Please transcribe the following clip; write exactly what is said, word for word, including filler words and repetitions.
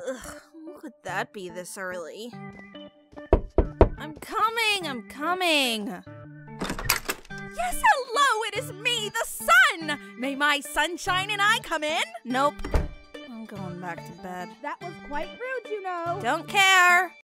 Ugh, who could that be this early? I'm coming, I'm coming. Yes, hello, it is me, the sun! May my sunshine and I come in? Nope. I'm going back to bed. That was quite rude, you know. Don't care.